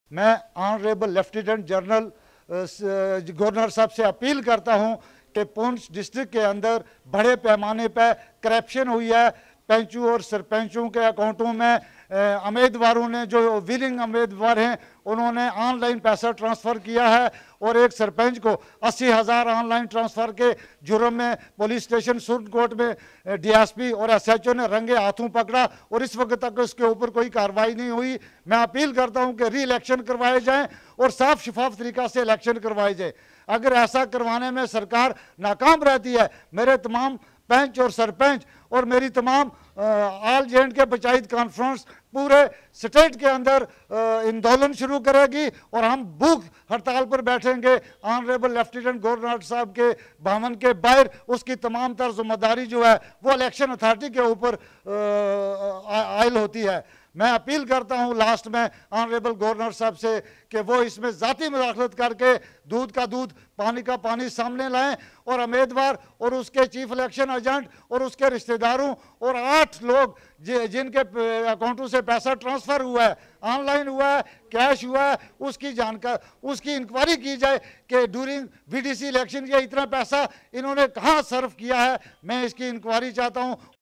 मैं honourable lieutenant general governor साहब से अपील करता हूं कि पुंछ डिस्ट्रिक्ट के अंदर बड़े पैमाने पर करप्शन हुई है। पंचों और सरपंचों के अकाउंटों में उम्मीदवारों ने, जो विलिंग उम्मीदवार हैं, उन्होंने ऑनलाइन पैसा ट्रांसफ़र किया है और एक सरपंच को 80,000 ऑनलाइन ट्रांसफ़र के जुर्म में पुलिस स्टेशन सुरनकोट में डीएसपी और एसएचओ ने रंगे हाथों पकड़ा और इस वक्त तक उसके ऊपर कोई कार्रवाई नहीं हुई। मैं अपील करता हूं कि री इलेक्शन करवाए जाएं और साफ शफाफ तरीक़ा से इलेक्शन करवाए जाए। अगर ऐसा करवाने में सरकार नाकाम रहती है, मेरे तमाम पंच और सरपंच और मेरी तमाम ऑल जे.एंड.के पंचायत कॉन्फ्रेंस पूरे स्टेट के अंदर आंदोलन शुरू करेगी और हम भूख हड़ताल पर बैठेंगे। ऑनरेबल लेफ्टिनेंट गवर्नर साहब के भवन के बाहर उसकी तमाम तर जिम्मेदारी जो है वो इलेक्शन अथॉरिटी के ऊपर आयल होती है। मैं अपील करता हूं लास्ट में ऑनरेबल गवर्नर साहब से कि वो इसमें ज़ाती मुदाखलत करके दूध का दूध पानी का पानी सामने लाएं और उम्मीदवार और उसके चीफ इलेक्शन एजेंट और उसके रिश्तेदारों और 8 लोग जिनके अकाउंटों से पैसा ट्रांसफ़र हुआ है, ऑनलाइन हुआ है, कैश हुआ है, उसकी जानकारी, उसकी इंक्वायरी की जाए कि ड्यूरिंग बीडीसी इलेक्शन ये इतना पैसा इन्होंने कहाँ सर्व किया है। मैं इसकी इंक्वायरी चाहता हूँ